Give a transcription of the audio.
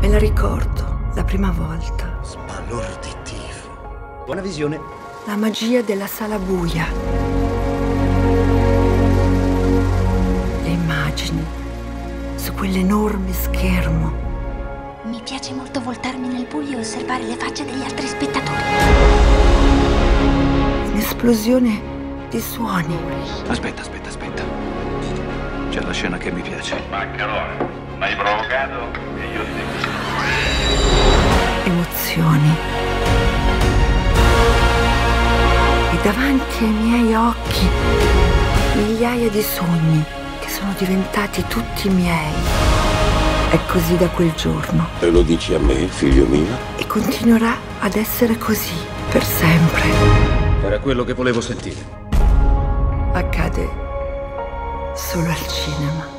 Me la ricordo, la prima volta. Sbalorditivo. Buona visione. La magia della sala buia. Le immagini su quell'enorme schermo. Mi piace molto voltarmi nel buio e osservare le facce degli altri spettatori. Un'esplosione di suoni. Aspetta. C'è la scena che mi piace. Maccherone, m'hai provocato e io ti... Emozioni. E davanti ai miei occhi migliaia di sogni che sono diventati tutti miei. È così da quel giorno. E lo dici a me, figlio mio? E continuerà ad essere così per sempre. Era quello che volevo sentire. Accade solo al cinema.